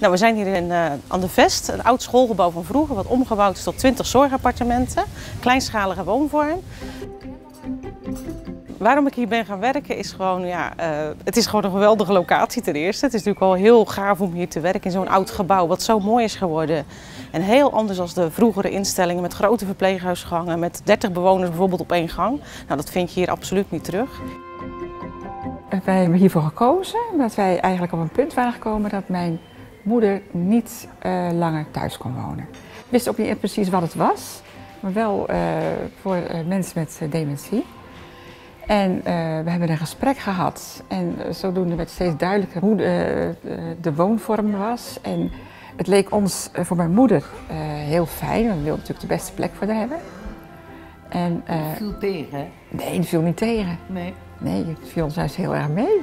Nou, we zijn hier aan de Vest, een oud schoolgebouw van vroeger, wat omgebouwd is tot 20 zorgappartementen. Kleinschalige woonvorm. Waarom ik hier ben gaan werken is gewoon, het is gewoon een geweldige locatie ten eerste. Het is natuurlijk al heel gaaf om hier te werken in zo'n oud gebouw wat zo mooi is geworden. En heel anders dan de vroegere instellingen met grote verpleeghuisgangen, met 30 bewoners bijvoorbeeld op één gang. Nou, dat vind je hier absoluut niet terug. Wij hebben hiervoor gekozen omdat wij eigenlijk op een punt waren gekomen dat mijn moeder niet langer thuis kon wonen. Ik wist ook niet precies wat het was, maar wel voor mensen met dementie. En we hebben een gesprek gehad en zodoende werd steeds duidelijker hoe de woonvorm was. En het leek ons voor mijn moeder heel fijn, want we wilden natuurlijk de beste plek voor haar hebben. En, het viel tegen, hè? Nee, het viel niet tegen. Nee, het viel ons juist heel erg mee.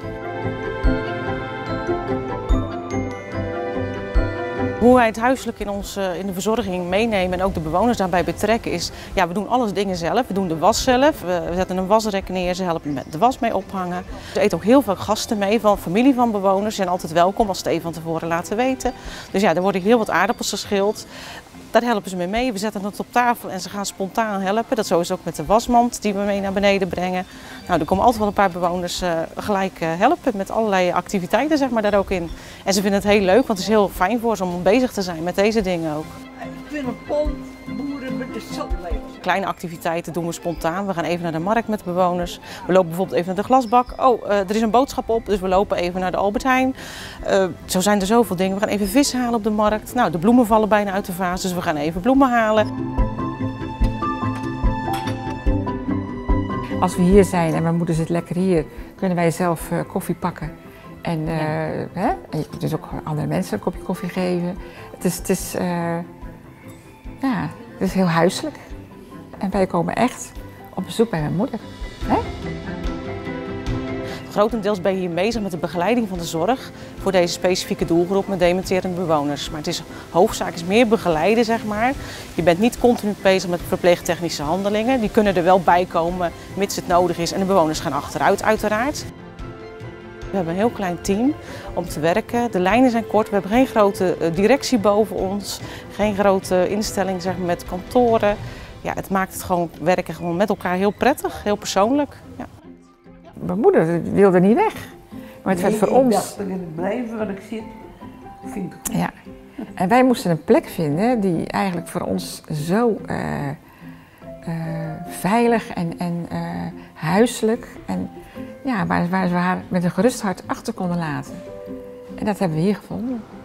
Hoe wij het huiselijk in de verzorging meenemen en ook de bewoners daarbij betrekken is, we doen alles dingen zelf. We doen de was zelf, we zetten een wasrek neer, ze helpen met de was mee ophangen. Er eten ook heel veel gasten mee van familie van bewoners, ze zijn altijd welkom als ze het even van tevoren laten weten. Dus er worden heel wat aardappels geschild. Daar helpen ze mee. We zetten het op tafel en ze gaan spontaan helpen. Dat zo is ook met de wasmand die we mee naar beneden brengen. Nou, er komen altijd wel een paar bewoners gelijk helpen met allerlei activiteiten zeg maar, daar ook in. En ze vinden het heel leuk, want het is heel fijn voor ze om bezig te zijn met deze dingen ook. Ik vind een pond boeren met de zandleven. Kleine activiteiten doen we spontaan. We gaan even naar de markt met de bewoners. We lopen bijvoorbeeld even naar de glasbak. Er is een boodschap op, dus we lopen even naar de Albert Heijn. Zo zijn er zoveel dingen. We gaan even vis halen op de markt. Nou, de bloemen vallen bijna uit de vaas, dus we gaan even bloemen halen. Als we hier zijn en mijn moeder zit lekker hier, kunnen wij zelf koffie pakken. En je kunt dus ook andere mensen een kopje koffie geven. Het is heel huiselijk. En wij komen echt op bezoek bij mijn moeder. Grotendeels ben je hier bezig met de begeleiding van de zorg voor deze specifieke doelgroep met dementerende bewoners. Maar het is hoofdzaak is meer begeleiden, zeg maar. Je bent niet continu bezig met verpleegtechnische handelingen. Die kunnen er wel bij komen, mits het nodig is. En de bewoners gaan achteruit, uiteraard. We hebben een heel klein team om te werken. De lijnen zijn kort, we hebben geen grote directie boven ons. Geen grote instelling zeg maar, met kantoren. Ja, het maakt het gewoon werken gewoon met elkaar heel prettig, heel persoonlijk. Ja. Mijn moeder wilde niet weg. Maar het werd voor ons. Ik dacht dat ik blijven waar ik zit. Vind ik. Ja. En wij moesten een plek vinden die eigenlijk voor ons zo veilig en huiselijk. En waar we haar met een gerust hart achter konden laten. En dat hebben we hier gevonden.